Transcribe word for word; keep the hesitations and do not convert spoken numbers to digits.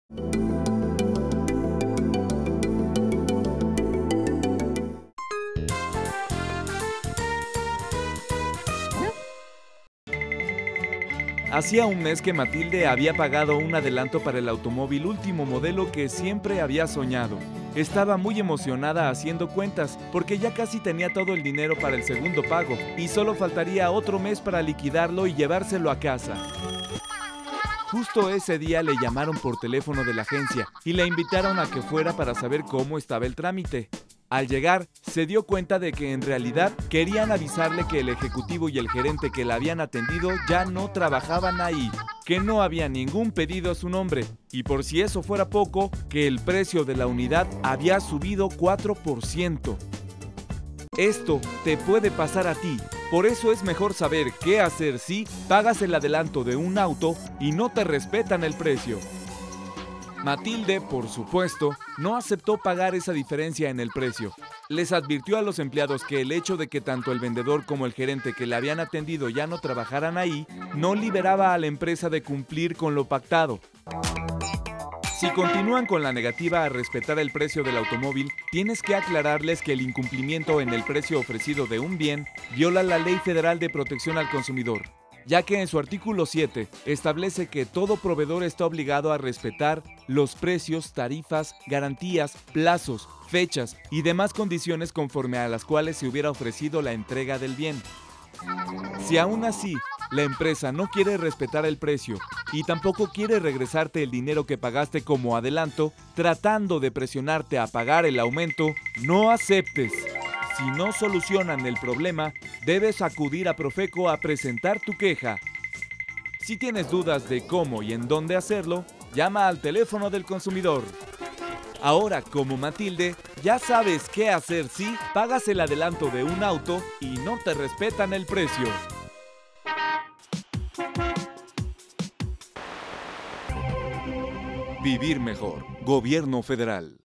Hacía un mes que Matilde había pagado un adelanto para el automóvil último modelo que siempre había soñado. Estaba muy emocionada haciendo cuentas porque ya casi tenía todo el dinero para el segundo pago y solo faltaría otro mes para liquidarlo y llevárselo a casa. Justo ese día le llamaron por teléfono de la agencia y la invitaron a que fuera para saber cómo estaba el trámite. Al llegar, se dio cuenta de que en realidad querían avisarle que el ejecutivo y el gerente que la habían atendido ya no trabajaban ahí, que no había ningún pedido a su nombre y por si eso fuera poco, que el precio de la unidad había subido cuatro por ciento. Esto te puede pasar a ti, por eso es mejor saber qué hacer si pagas el adelanto de un auto y no te respetan el precio. Matilde, por supuesto, no aceptó pagar esa diferencia en el precio. Les advirtió a los empleados que el hecho de que tanto el vendedor como el gerente que le habían atendido ya no trabajaran ahí, no liberaba a la empresa de cumplir con lo pactado. Si continúan con la negativa a respetar el precio del automóvil, tienes que aclararles que el incumplimiento en el precio ofrecido de un bien viola la Ley Federal de Protección al Consumidor, ya que en su artículo siete establece que todo proveedor está obligado a respetar los precios, tarifas, garantías, plazos, fechas y demás condiciones conforme a las cuales se hubiera ofrecido la entrega del bien. Si aún así la empresa no quiere respetar el precio y tampoco quiere regresarte el dinero que pagaste como adelanto, tratando de presionarte a pagar el aumento, no aceptes. Si no solucionan el problema, debes acudir a Profeco a presentar tu queja. Si tienes dudas de cómo y en dónde hacerlo, llama al teléfono del consumidor. Ahora, como Matilde, ya sabes qué hacer si pagas el adelanto de un auto y no te respetan el precio. Vivir mejor. Gobierno Federal.